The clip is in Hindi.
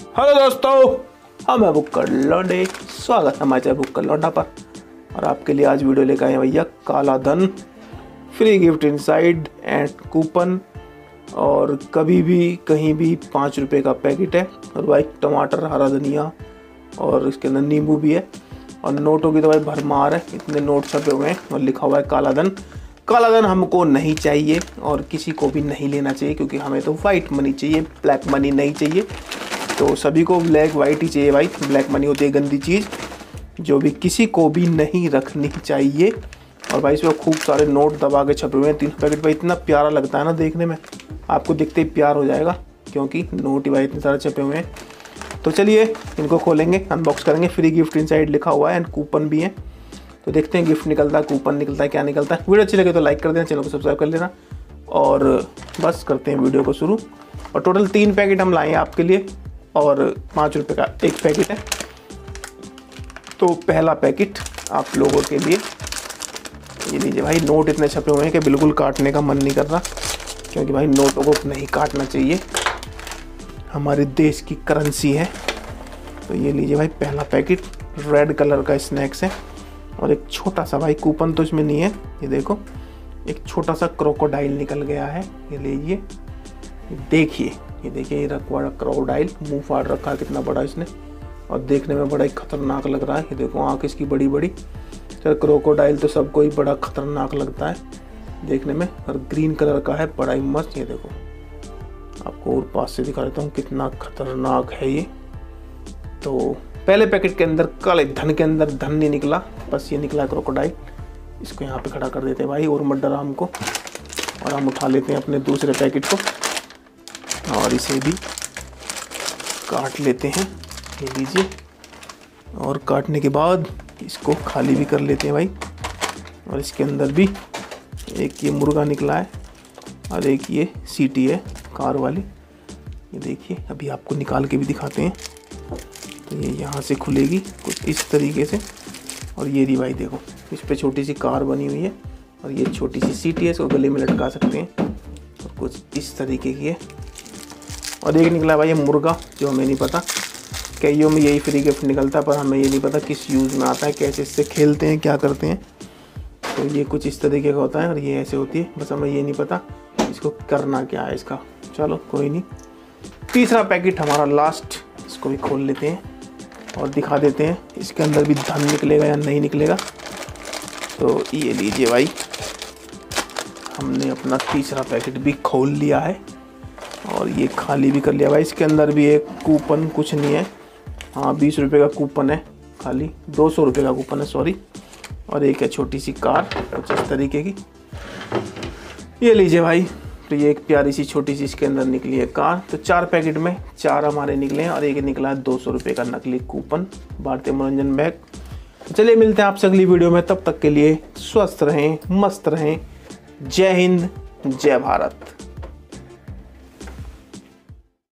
हेलो दोस्तों, हम है भुक्कड़ लौंडे। स्वागत है हमारे भुक्कड़ लौंडा पर। और आपके लिए आज वीडियो लेकर आए हैं भैया काला धन, free gift inside and coupon. और कभी भी कहीं भी 5 रुपये का पैकेट है। और भाई टमाटर, हरा धनिया और इसके अंदर नींबू भी है। और नोटों की तो भाई भरमार है, इतने नोट छपे हुए हैं और लिखा हुआ है काला धन। काला धन हमको नहीं चाहिए और किसी को भी नहीं लेना चाहिए, क्योंकि हमें तो वाइट मनी चाहिए, ब्लैक मनी नहीं चाहिए। तो सभी को ब्लैक वाइट ही चाहिए भाई। ब्लैक मनी होती है गंदी चीज़ जो भी किसी को भी नहीं रखनी चाहिए। और भाई इसमें खूब सारे नोट दबा के छपे हुए हैं। 3 पैकेट भाई इतना प्यारा लगता है ना देखने में, आपको दिखते ही प्यार हो जाएगा, क्योंकि नोट ही भाई इतने सारे छपे हुए हैं। तो चलिए इनको खोलेंगे, अनबॉक्स करेंगे। फ्री गिफ्ट इनसाइड लिखा हुआ है एंड कूपन भी है। तो देखते हैं गिफ्ट निकलता है, कूपन निकलता है, क्या निकलता है। वीडियो अच्छी लगे तो लाइक कर देना, चैनल को सब्सक्राइब कर लेना और बस करते हैं वीडियो को शुरू। और टोटल 3 पैकेट हम लाए हैं आपके लिए और 5 रुपये का एक पैकेट है। तो पहला पैकेट आप लोगों के लिए ये लीजिए भाई। नोट इतने छपे हुए हैं कि बिल्कुल काटने का मन नहीं कर रहा, क्योंकि भाई नोटों को नहीं काटना चाहिए, हमारे देश की करेंसी है। तो ये लीजिए भाई पहला पैकेट, रेड कलर का स्नैक्स है। और एक छोटा सा भाई कूपन तो इसमें नहीं है, ये देखो एक छोटा सा क्रोकोडाइल निकल गया है। ये लीजिए, देखिए ये देखिए, ये रखवा क्रोकोडाइल, मुंह फाड़ रखा है कितना बड़ा इसने, और देखने में बड़ा ही खतरनाक लग रहा है। ये देखो आँख इसकी बड़ी बड़ी। सर क्रोकोडाइल तो सबको ही बड़ा खतरनाक लगता है देखने में, और ग्रीन कलर का है, बड़ा ही मस्त। ये देखो आपको और पास से दिखा देता हूँ कितना खतरनाक है ये। तो पहले पैकेट के अंदर काले धन के अंदर धन नहीं निकला, बस ये निकला क्रोकोडाइल। इसको यहाँ पे खड़ा कर देते हैं भाई, और मत डरा हमको। और हम उठा लेते हैं अपने दूसरे पैकेट को और इसे भी काट लेते हैं। ये लीजिए, और काटने के बाद इसको खाली भी कर लेते हैं भाई। और इसके अंदर भी एक ये मुर्गा निकला है और एक ये सीटी है कार वाली। ये देखिए, अभी आपको निकाल के भी दिखाते हैं। तो ये यहाँ से खुलेगी कुछ इस तरीके से, और ये रही भाई देखो, इस पे छोटी सी कार बनी हुई है और ये छोटी सी सीटी है, इसको गले में लटका सकते हैं। और कुछ इस तरीके की है। और एक निकला भाई ये मुर्गा, जो हमें नहीं पता, कईयों में यही फ्री गिफ्ट निकलता है, पर हमें ये नहीं पता किस यूज़ में आता है, कैसे इससे खेलते हैं, क्या करते हैं। तो ये कुछ इस तरीके का होता है और ये ऐसे होती है, बस हमें ये नहीं पता इसको करना क्या है इसका। चलो कोई नहीं। तीसरा पैकेट हमारा लास्ट, इसको भी खोल लेते हैं और दिखा देते हैं इसके अंदर भी धन निकलेगा या नहीं निकलेगा। तो ये लीजिए भाई, हमने अपना तीसरा पैकेट भी खोल लिया है और ये खाली भी कर लिया भाई। इसके अंदर भी एक कूपन, कुछ नहीं है, हाँ 20 रुपये का कूपन है, खाली 200 रुपये का कूपन है, सॉरी। और एक है छोटी सी कार कुछ इस तरीके की। ये लीजिए भाई, तो ये एक प्यारी सी छोटी सी इसके अंदर निकली है कार। तो 4 पैकेट में 4 हमारे निकले हैं और एक निकला है 200 रुपये का नकली कूपन, भारतीय मनोरंजन बैग। चलिए मिलते हैं आपसे अगली वीडियो में, तब तक के लिए स्वस्थ रहें, मस्त रहें। जय हिंद, जय भारत।